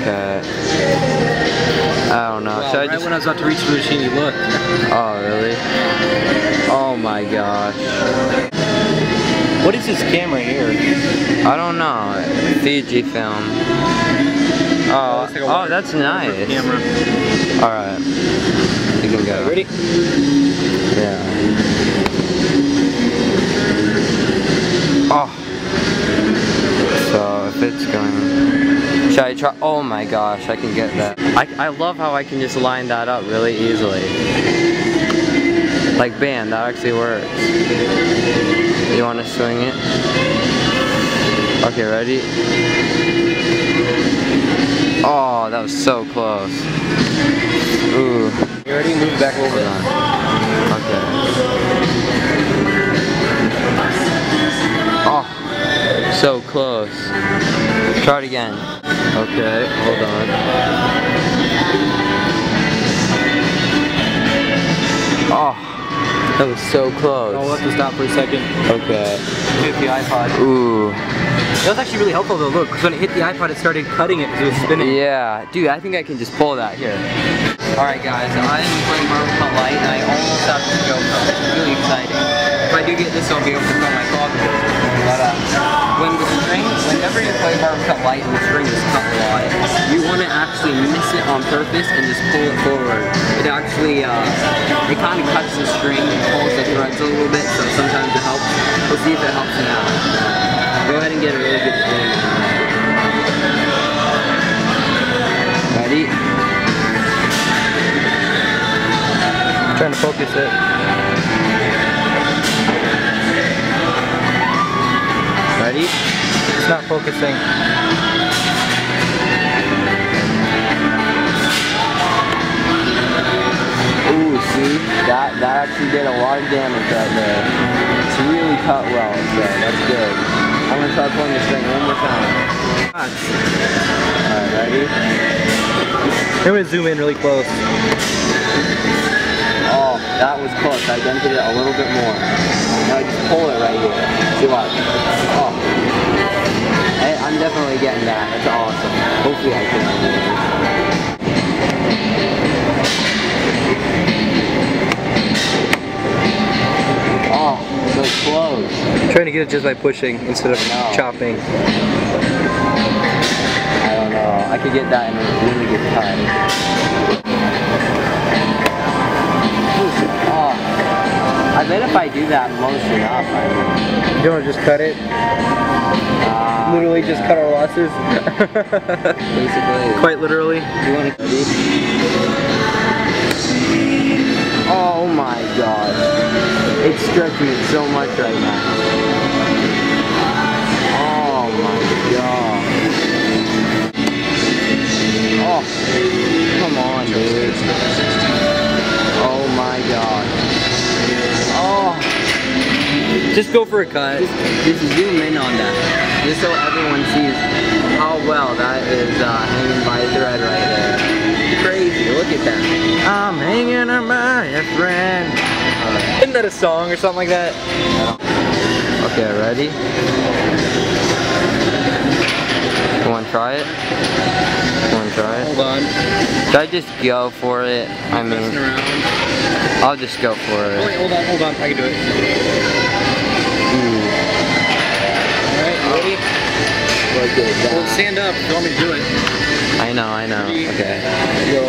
Okay. I don't know. Well, Should I right just... when I was about to reach the machine, you looked. Oh, really? Oh my gosh. What is this camera here? I don't know. Fujifilm. Oh, Like oh, that's nice. Camera. Alright. You can go. Ready? Yeah. Oh. So, if it's going... Should I try? Oh my gosh, I can get that. I love how I can just line that up really easily. Like, bam, that actually works. You want to swing it? Okay, ready? Oh, that was so close. Ooh. You ready? Move back a little bit. Okay. Oh, so close. Try it again. Okay, hold on. Oh, that was so close. I'll have to stop for a second. Okay. Hit the iPod. Ooh. That was actually really helpful though, look, because when it hit the iPod it started cutting it because it was spinning. Yeah, dude, I think I can just pull that here. Alright guys, I'm playing Marvel Cut Light and I almost have this GoPro. It's really exciting. If I do get this, I'll be able to film my vlog. But whenever you play Marvel Cut Light and the string is cut a lot, you want to actually miss it on purpose and just pull it forward. It actually, it kind of cuts the string and pulls the threads a little bit, so sometimes it helps. We'll see if it helps now. Go ahead and get a really good swing. Ready? I'm trying to focus it. Ready? It's not focusing. Ooh, see? That actually did a lot of damage right there. It's really cut well, so that's good. I'm gonna try pulling the string one more time. Alright, ready? I'm going to zoom in really close. Oh, that was close. I dented it a little bit more. Now I just pull it right here. See what? Oh. I'm definitely getting that. That's awesome. Hopefully I can. Oh, so close. I'm trying to get it just by pushing instead of chopping. I don't know. I could get that in a really good cut. Oh, I bet if I do that most enough, You don't want to just cut it? Literally just cut our losses? basically. Quite literally. You want to ready? Oh my gosh. It's stretching it so much right now. Oh my god. Oh, come on, dude. Oh my god. Oh. Just go for a cut. Just zoom in on that. Just so everyone sees how well that is hanging by a thread right there. Crazy, look at that. I'm hanging on by a thread. Isn't that a song or something like that? Okay, ready? You want to try it? You want to try it? Hold on. Should I just go for it? I mean, Messing around. I'll just go for Oh, it. wait, hold on. I can do it. Alright, ready? Look at that. Well, stand up if you want me to do it. I know. Okay. Go.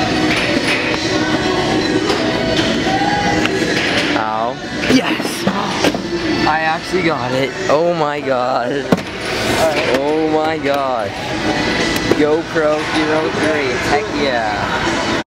Ow. Yes! I actually got it. Oh my god. Oh my gosh. GoPro Hero 3. Heck yeah.